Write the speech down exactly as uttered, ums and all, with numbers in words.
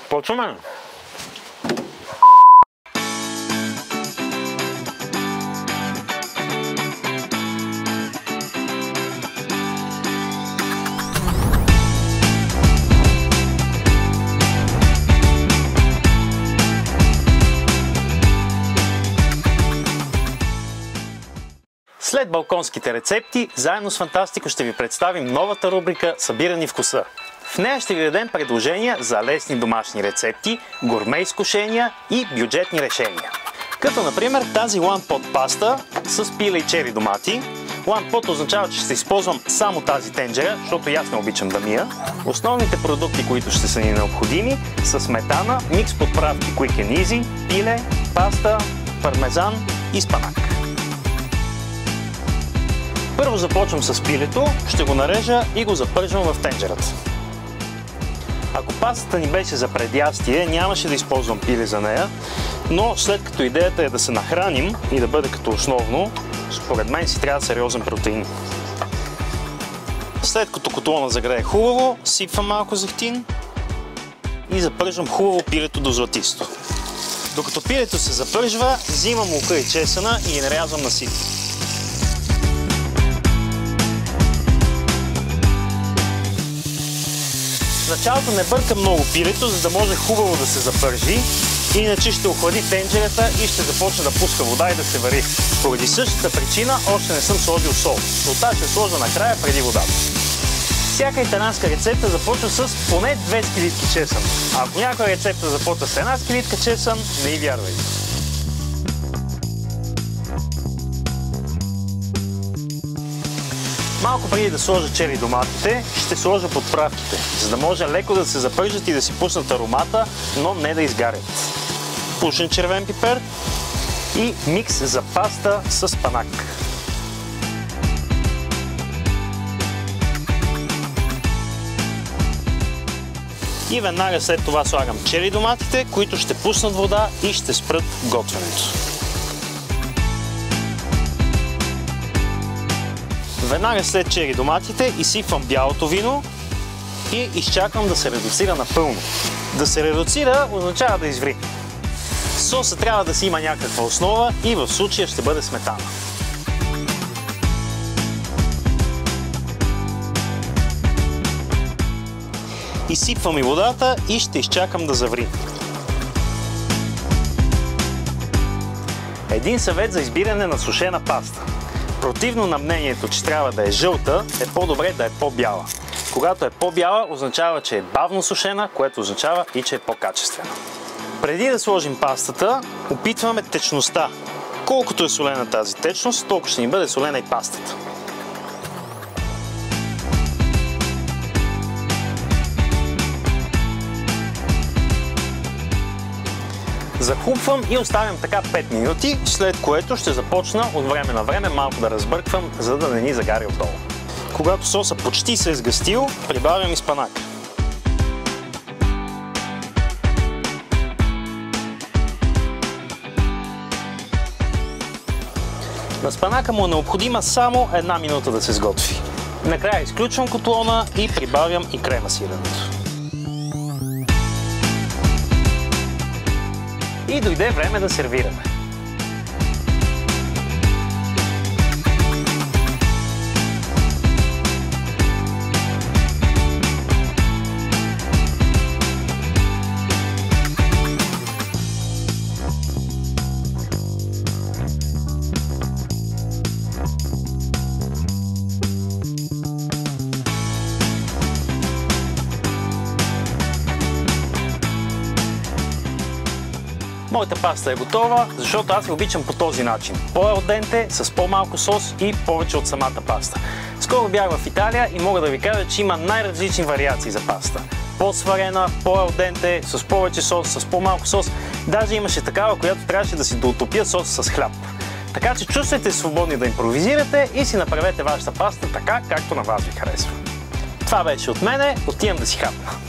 Почваме. След балконските рецепти, заедно с Фантастико ще ви представим новата рубрика "Събирани вкуса". В нея ще ви дадем предложения за лесни домашни рецепти, гурме изкушения и бюджетни решения. Като например тази one-pot паста с пиле и чери домати. One-pot означава, че ще използвам само тази тенджера, защото и аз не обичам да мия. Основните продукти, които ще са ни необходими, са сметана, микс подправки Quick and Easy, пиле, паста, пармезан и спанак. Първо започвам с пилето, ще го нарежа и го запържвам в тенджерата. Ако пастата ни беше за предястие, нямаше да използвам пиле за нея, но след като идеята е да се нахраним и да бъде като основно, според мен си трябва сериозен протеин. След като котлона загрее хубаво, сипвам малко зехтин и запържвам хубаво пилето до златисто. Докато пилето се запържва, взимам лука и чесъна и ги нарязвам на сито. В началото не бъркам много пилето, за да може хубаво да се запържи, иначе ще охлади тенджерата и ще започне да пуска вода и да се вари. Поради същата причина още не съм сложил сол. Солта ще сложа накрая преди водата. Всяка италианска рецепта започва с поне две скилитки чесън. А ако някоя рецепта започва с една скилитка чесън, не й вярвайте. Малко преди да сложа чери доматите, ще сложа подправките, за да може леко да се запържат и да си пуснат аромата, но не да изгарят. Пушен червен пипер и микс за паста с спанак. И веднага след това слагам чери доматите, които ще пуснат вода и ще спрат готвенето. Веднага след чери доматите изсипвам бялото вино и изчаквам да се редуцира напълно. Да се редуцира означава да изври. Соса трябва да си има някаква основа и в случая ще бъде сметана. Изсипвам и водата и ще изчакам да заври. Един съвет за избиране на сушена паста. Противно на мнението, че трябва да е жълта, е по-добре да е по-бяла. Когато е по-бяла, означава, че е бавно сушена, което означава и че е по-качествена. Преди да сложим пастата, опитваме течността. Колкото е солена тази течност, толкова ще ни бъде солена и пастата. Захупвам и оставям така пет минути, след което ще започна от време на време малко да разбърквам, за да не ни загари отдолу. Когато соса почти се е сгъстил, прибавям и спанак. На спанака му е необходима само една минута да се сготви. Накрая изключвам котлона и прибавям и крема сиренето. И дойде време да сервираме. Моята паста е готова, защото аз я обичам по този начин. По-ал денте, с по-малко сос и повече от самата паста. Скоро бях в Италия и мога да ви кажа, че има най-различни вариации за паста. По-сварена, по-ал денте, с повече сос, с по-малко сос. Даже имаше такава, която трябваше да си доутопя сос с хляб. Така че чувствайте свободни да импровизирате и си направете вашата паста така, както на вас ви харесва. Това беше от мене, отивам да си хапна.